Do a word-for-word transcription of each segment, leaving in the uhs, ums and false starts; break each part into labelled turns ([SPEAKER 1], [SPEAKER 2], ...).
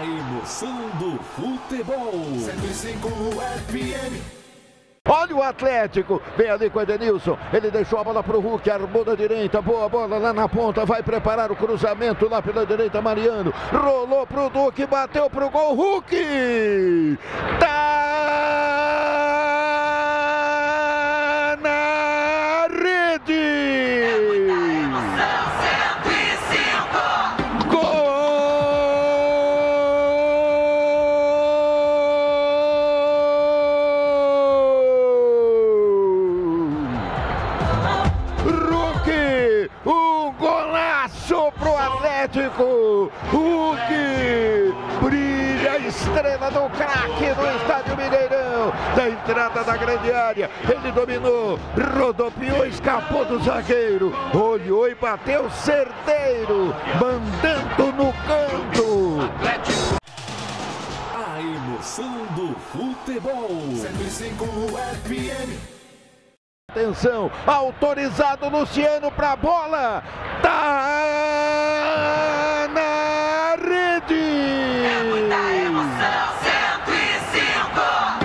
[SPEAKER 1] emoção do futebol.
[SPEAKER 2] cento e cinco F M.
[SPEAKER 3] Olha o Atlético, vem ali com o Edenilson, ele deixou a bola pro Hulk, armou da direita, boa bola lá na ponta, vai preparar o cruzamento lá pela direita, Mariano, rolou pro Duque, bateu pro gol, Hulk, tá na rede! Um golaço pro Atlético, Hulk, brilha a estrela do craque no Estádio Mineirão, da entrada da grande área, ele dominou, rodopiou, escapou do zagueiro, olhou e bateu certeiro, mandando no canto.
[SPEAKER 1] A emoção do futebol.
[SPEAKER 2] cento e cinco F M.
[SPEAKER 3] Atenção, autorizado Luciano pra bola, tá na rede!
[SPEAKER 4] É muita emoção, cento e cinco!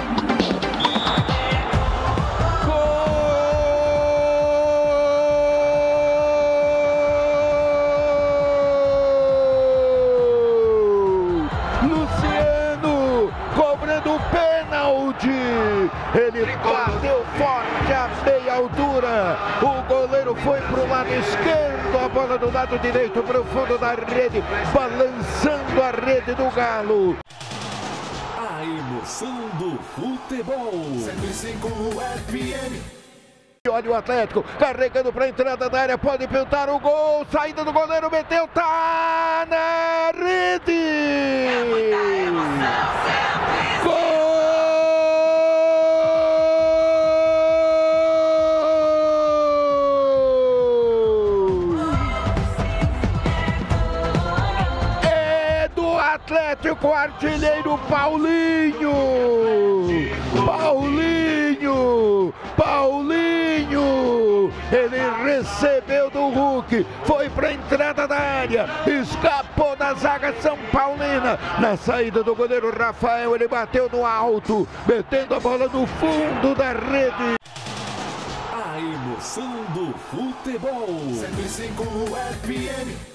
[SPEAKER 3] Gol! Luciano cobrando pênalti, ele bateu forte a meia altura, o goleiro foi pro lado esquerdo, a bola do lado direito pro fundo da rede, balançando a rede do Galo.
[SPEAKER 1] A emoção do futebol.
[SPEAKER 2] cento e cinco F M.
[SPEAKER 3] Olha o Atlético, carregando para a entrada da área, pode pintar o gol, saída do goleiro, meteu, tá na rede!
[SPEAKER 4] É muita emoção, cento e cinco!
[SPEAKER 3] Gol! É do Atlético, artilheiro Paulinho! Paulinho! Paulinho! Ele recebeu do Hulk, foi para a entrada da área, escapou da zaga São Paulina. Na saída do goleiro Rafael, ele bateu no alto, metendo a bola no fundo da rede.
[SPEAKER 1] A emoção do futebol.
[SPEAKER 2] cento e cinco F M.